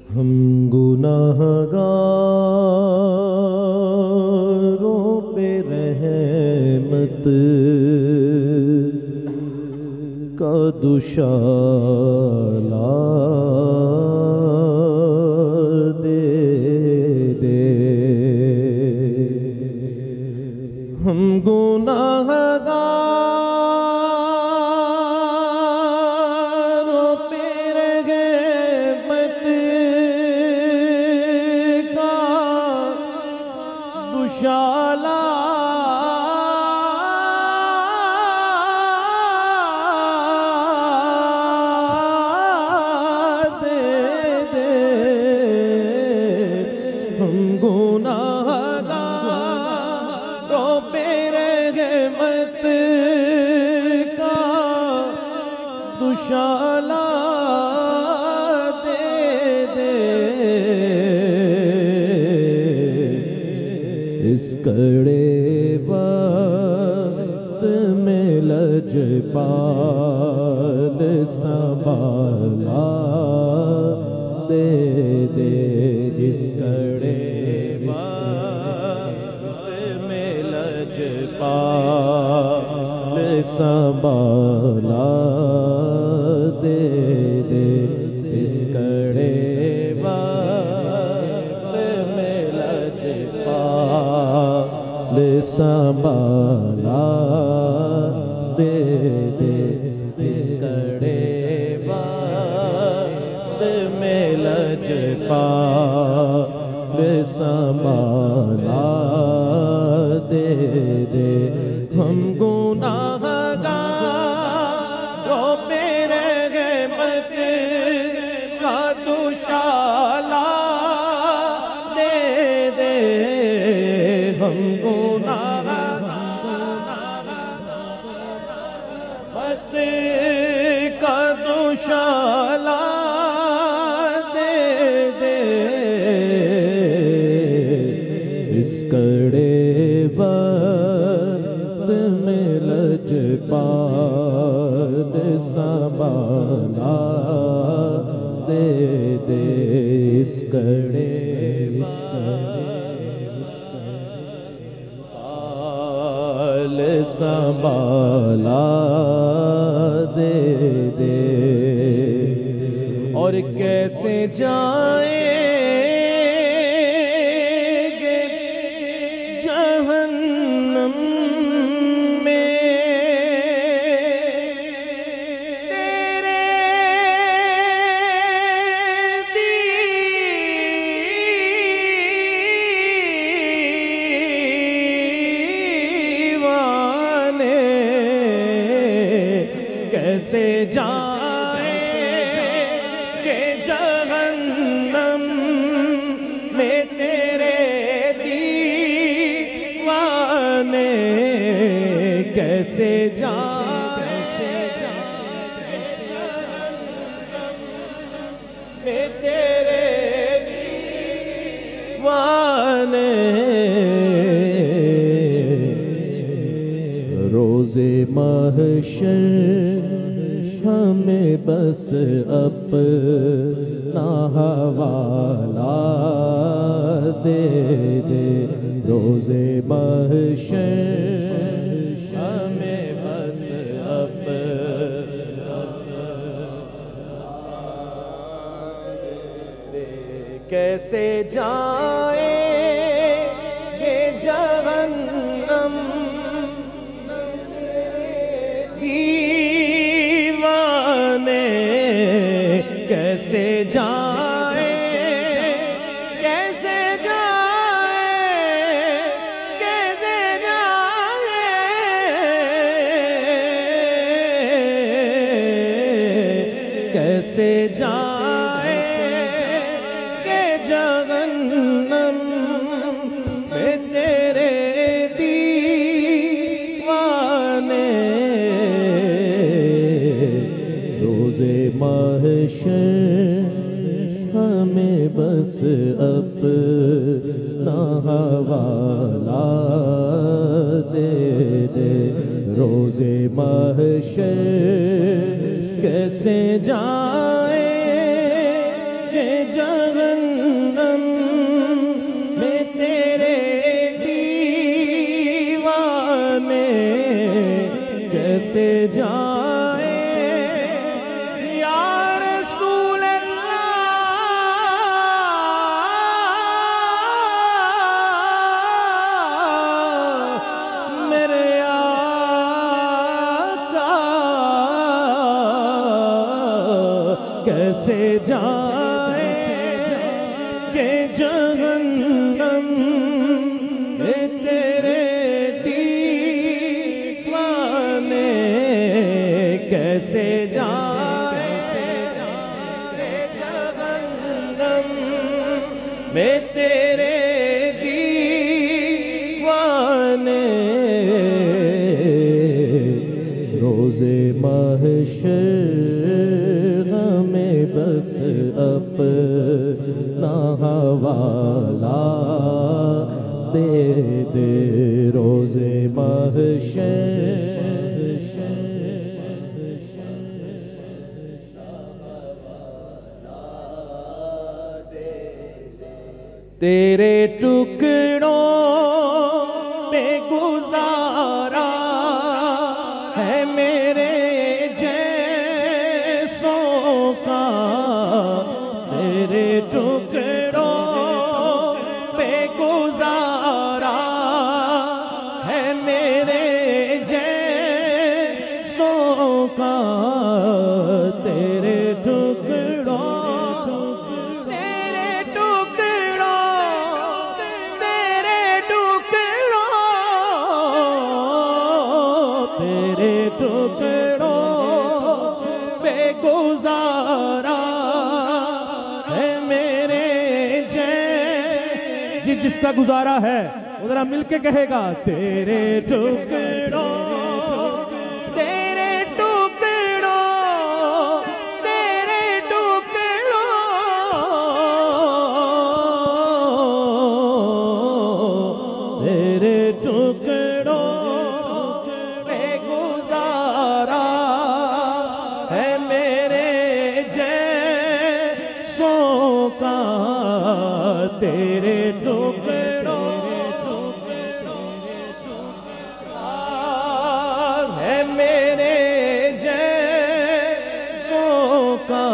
ہم گناہگاروں پہ رحمت کا دوشالہ دے دے، ہم گناہگاروں پہ رحمت کا دوشالہ دوشالہ دے دے، اس کڑے وقت میں لجپال سنبھالا دے دے، اس کڑے وقت میں لجپال سنبھالا دے دے، اس کڑے وقت میں لجپال سنبھالا دے دے، اس کڑے وقت میں لجپال سنبھالا دے دے، ہم گناہگاروں پہ رحمت کا دوشالہ دے دے، ہم گناہگاروں کا دوشالہ دے دے، اس کڑے وقت میں لجپال سنبھالا دے دے، اس کڑے وقت سنبھالا دے دے، اور کیسے جائیں گے جہنم میں تیرے دیوانے، کیسے جائیں گے جہنم میں تیرے دیوانے، کیسے جائیں میں تیرے دیوانے، روز محشر ہمیں بس اپنا حوالہ دے دے، روز محشر ہمیں بس کیسے جائیں گے جہنم دیوانے، کیسے جائیں کیسے جائیں کیسے جائیں کیسے جائیں کہ جہنم میں تیرے دیوانے، روز محشر ہمیں بس اپنا حوالہ دے دے، روز محشر کیسے جائیں کہ جہنم جائے کہ جہنم تیرے دیوانے کیسے جائے جہنم میں تیرے دیوانے روز محشر ہمیں بس اپنا حوالہ دے دے روز محشر تیرے ٹکڑوں میں گزارا ہے میرے جیسوں کا تیرے ٹکڑوں پہ گزارا ہے میرے جیسوں کا تیرے ٹکڑوں گزارا ہے میرے جس کا گزارا ہے وہ ذرا مل کے کہے گا تیرے ٹکڑوں تیرے ٹکڑوں تیرے ٹکڑوں تیرے ٹکڑوں پہ گزارا ہے میرے جیسوں کا تیرے ٹکڑوں ہے میرے جیسوں کا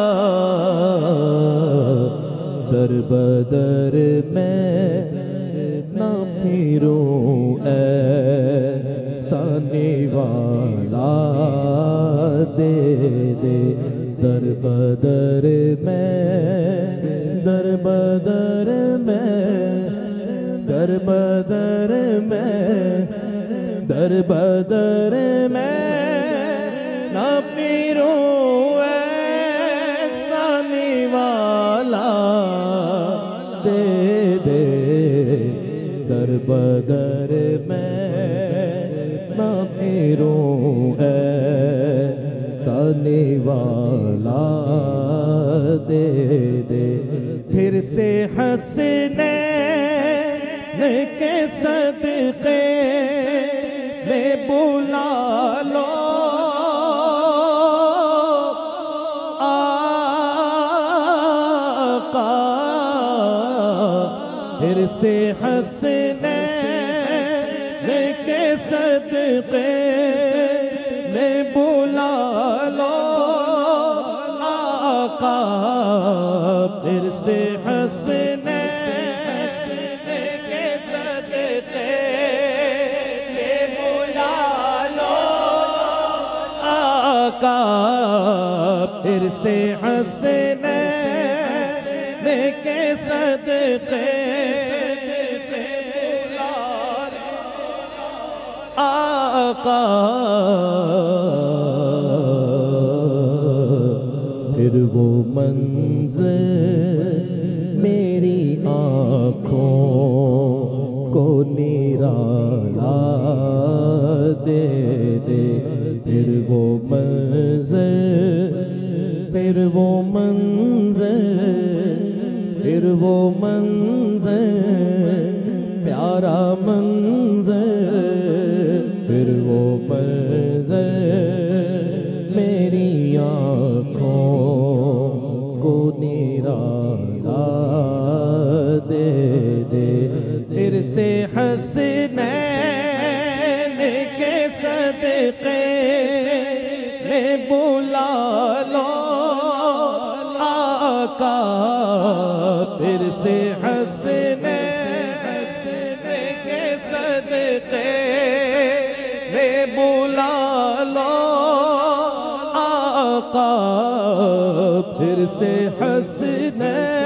در بدر میں نہ پھروں ایسا نوالا دے دے در بدر میں در بدر میں در بدر میں در بدر میں نہ پھروں ایسا نوالا دے دے در بدر میں نہ پھروں ایسا نوالا دے دے پھر سے حسنین کے صدقے میں بلا لو آقا پھر سے حسنین کے صدقے میں بلا لو آقا پھر سے حسنین کے صدقے میں بلا لو آقا پھر سے حسنین کے صدقے آقا پھر وہ منظر میری آنکھوں کو نرالا دے دے پھر وہ منظر پھر وہ منظر پھر وہ منظر پیارا منظر پھر وہ منظر میری آنکھوں کو نرالا دے دے پھر سے حسنین کے صدقے میں بلا لو آقا پھر سے حسنین کے صدقے میں بلا لو آقا پھر سے حسنین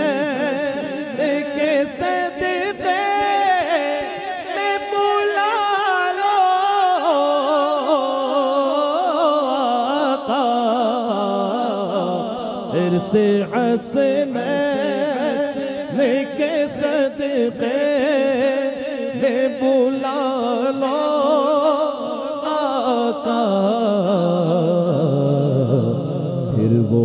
کے صدقے میں بلا لو آقا، عرص حسنین کے صدقے میں بلا لو آقا، پھر وہ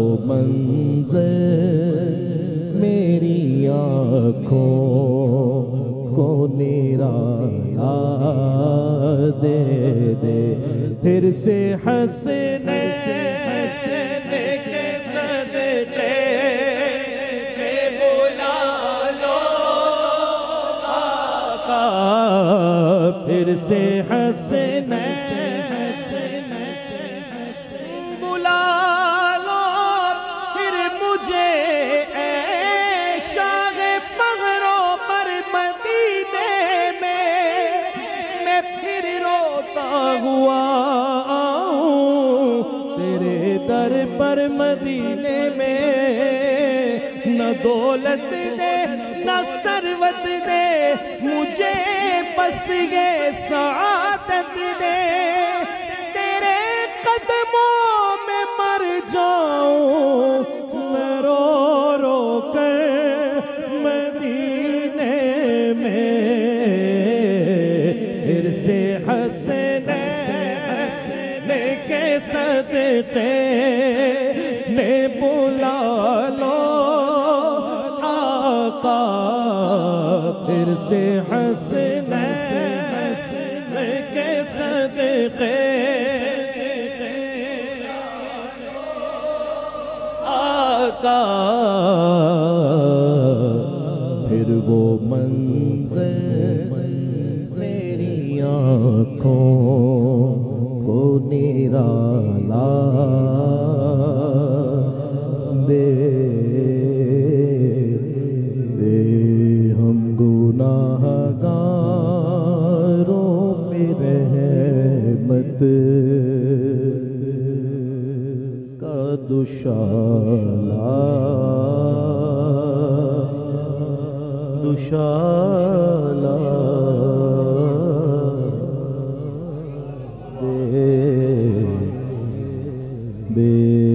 منظر میری آنکھوں کو نرالا دے دے، پھر سے حسنین کے صدقے میں بلا لو آقا، پھر سے حسنین بلا لو، پھر مجھے اے شاہ فقرو پر مدینے میں پھر روتا ہوا آؤں تیرے در پر مدینے میں، نہ دولت دے نہ ثروت دے مجھے، بس یہ سعادت دے تیرے قدموں میں مر جاؤں میں رو رو کر مدینے میں، پھر سے حسنین کے صدقے میں بلا لو آقا، پھر سے حسنین کے صدقے آقا، پھر وہ منظر میری آنکھوں کو نرالا دے دے، ہم گناہگاروں پہ رحمت کا دشالہ دے دے